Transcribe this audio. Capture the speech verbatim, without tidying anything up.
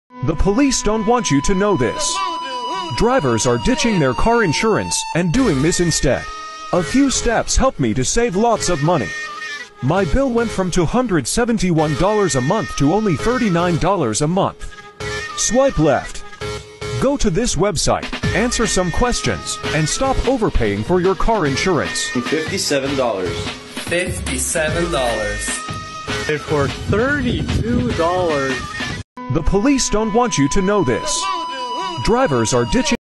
The police don't want you to know this. Drivers are ditching their car insurance and doing this instead. A few steps helped me to save lots of money. My bill went from two hundred seventy-one dollars a month to only thirty-nine dollars a month. Swipe left. Go to this website, answer some questions, and stop overpaying for your car insurance. fifty-seven dollars. fifty-seven dollars. And for thirty-two dollars. The police don't want you to know this. Drivers are ditching